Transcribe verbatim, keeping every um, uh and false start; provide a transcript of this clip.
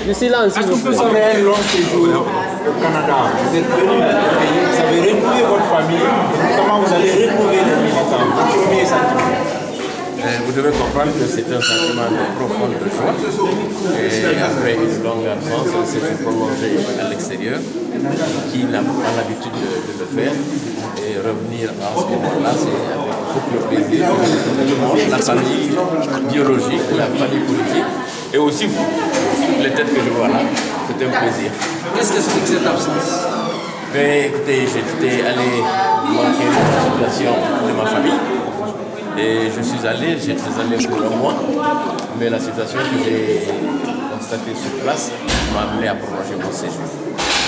Du silence, s'il vous plaît. Après un long séjour au Canada, vous êtes venu, vous avez retrouvé votre famille, comment vous allez retrouver les militants, votre premier sentiment? Vous devez comprendre que c'est un sentiment de profonde joie. Et après une longue absence, c'est prolongé à l'extérieur, qui n'a pas l'habitude de, de le faire. Et revenir à ce moment-là, c'est avec beaucoup de plaisir. Tout le monde, la famille biologique, la famille politique, et aussi vous, toutes les têtes que je vois là, c'est un plaisir. Qu'est-ce que explique cette absence? Mais écoutez, j'étais allé manquer la situation de ma famille. Et je suis allé, j'étais allé pour un mois, mais la situation que j'ai constatée sur place m'a amené à prolonger mon séjour.